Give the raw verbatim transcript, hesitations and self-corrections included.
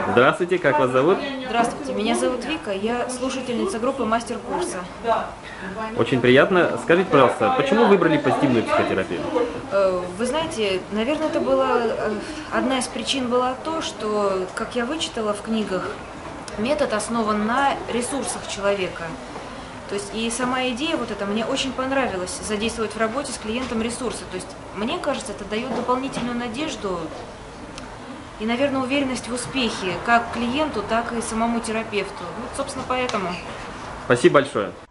Здравствуйте, как вас зовут? Здравствуйте, меня зовут Вика, я слушательница группы мастер-курса. Очень приятно. Скажите, пожалуйста, почему выбрали позитивную психотерапию? Вы знаете, наверное, это была одна из причин была то, что, как я вычитала в книгах, метод основан на ресурсах человека. То есть и сама идея вот эта мне очень понравилась, задействовать в работе с клиентом ресурсы. То есть мне кажется, это дает дополнительную надежду и, наверное, уверенность в успехе как клиенту, так и самому терапевту. Вот, собственно, поэтому. Спасибо большое.